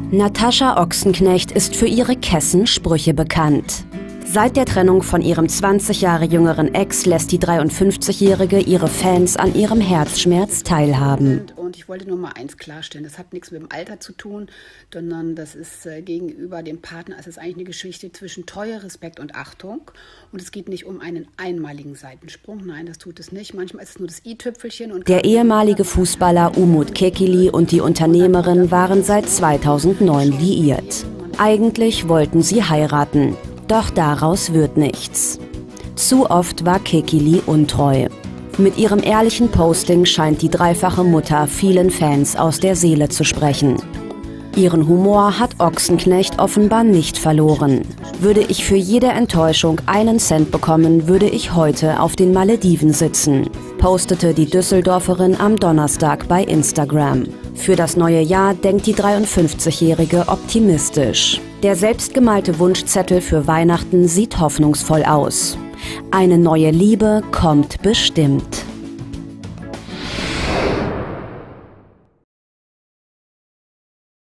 Natascha Ochsenknecht ist für ihre kessen Sprüche bekannt. Seit der Trennung von ihrem 20 Jahre jüngeren Ex lässt die 53-Jährige ihre Fans an ihrem Herzschmerz teilhaben. Und ich wollte nur mal eins klarstellen, das hat nichts mit dem Alter zu tun, sondern das ist gegenüber dem Partner, es ist eigentlich eine Geschichte zwischen Treue, Respekt und Achtung. Und es geht nicht um einen einmaligen Seitensprung, nein, das tut es nicht. Manchmal ist es nur das i-Tüpfelchen. Der ehemalige Fußballer Umut Kekili und die Unternehmerin waren seit 2009 liiert. Eigentlich wollten sie heiraten. Doch daraus wird nichts. Zu oft war Kekili untreu. Mit ihrem ehrlichen Posting scheint die dreifache Mutter vielen Fans aus der Seele zu sprechen. Ihren Humor hat Ochsenknecht offenbar nicht verloren. Würde ich für jede Enttäuschung einen Cent bekommen, würde ich heute auf den Malediven sitzen, postete die Düsseldorferin am Donnerstag bei Instagram. Für das neue Jahr denkt die 53-Jährige optimistisch. Der selbstgemalte Wunschzettel für Weihnachten sieht hoffnungsvoll aus. Eine neue Liebe kommt bestimmt.